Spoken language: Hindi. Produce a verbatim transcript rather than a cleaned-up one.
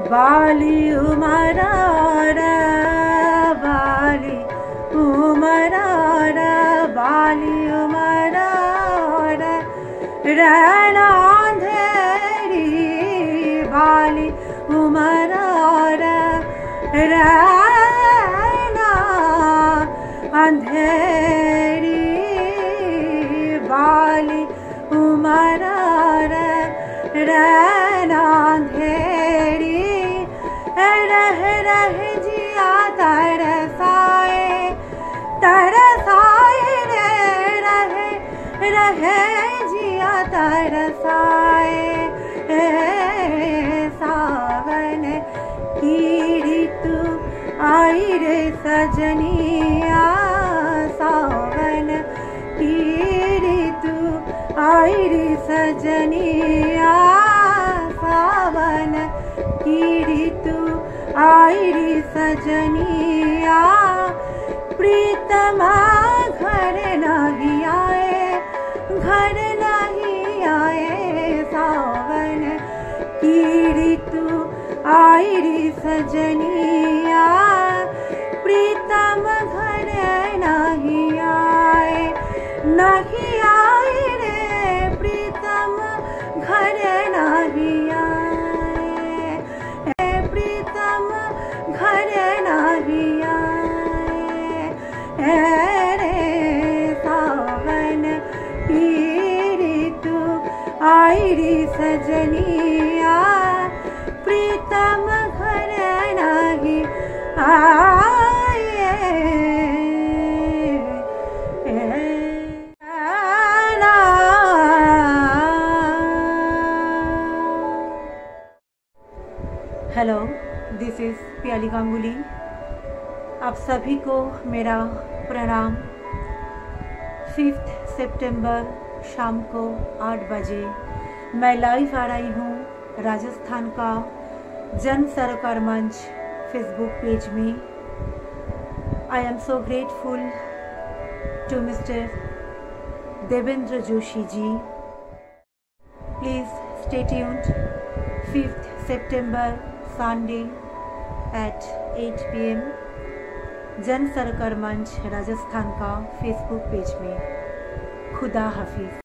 बाली उमरा बाली उमरा बाली उमरा रहना अंधेरी बाली उमरा रहना अंधेरी बाली उमरा रहना अंधेरी रह रह जिया तरसाए तरसाए रे रहे रहे जिया तरसाए सावन की ऋतु आई रे सजनिया सावन की ऋतु आई रे सजनिया सावन की ऋतु आई रे सजनिया प्रीतमा घर नहीं आए घर नहीं आए सावन की ऋतु आई रे सजनिया प्रीतम घर नहीं आए नहीं आए रे प्रीतम घर नहीं आए प्रीतम घर नहीं आए रे सावन की ऋतु आई रे सजनिया प्रीतम घर नहीं आए। हेलो, दिस इज प्याली गांगुली। आप सभी को मेरा प्रणाम। फिफ्थ सितंबर शाम को आठ बजे मैं लाइव आ रही हूँ राजस्थान का जन सरोकार मंच फेसबुक पेज में। I am so grateful to mister Devendra Joshi ji. Please stay tuned. Fifth September Sunday at eight P M Jan Sarokar मंच राजस्थान का फेसबुक पेज में। खुदा हाफिज।